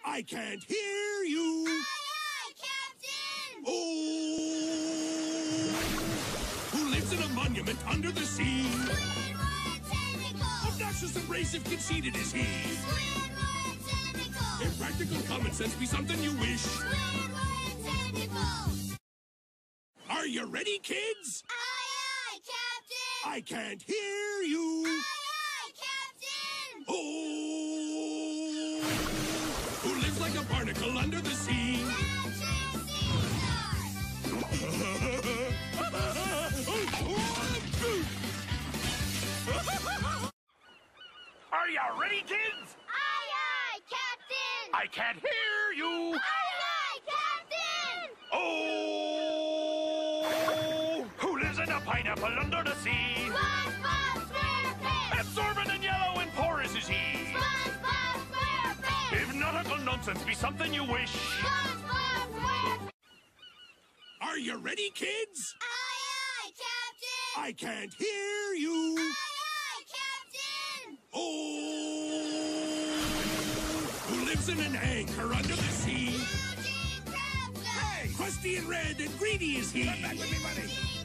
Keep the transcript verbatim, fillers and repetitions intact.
I can't hear you. Aye, aye, Captain. Oh, who lives in a monument under the sea? Squidward tentacle. Obnoxious, abrasive, conceited is he. Squidward tentacle. Impractical common sense be something you wish. Squidward tentacle. Are you ready, kids? Aye, aye, Captain. I can't hear you. Aye, aye, Captain. Oh, who lives like a barnacle under the sea? Are you ready, kids? Aye, aye, Captain. I can't hear you. Aye, aye, Captain. Oh! Who lives in a pineapple under the sea? SpongeBob SquarePants. Absorbent and yellow and porous is he. SpongeBob SquarePants. If nautical nonsense be something you wish. SpongeBob SquarePants. Are you ready, kids? Aye, aye, Captain. I can't hear you. Aye, aye, Captain. Oh, who lives in an anchor under the sea? Eugene Krabs. Hey, crusty and red and greedy is he. Eugene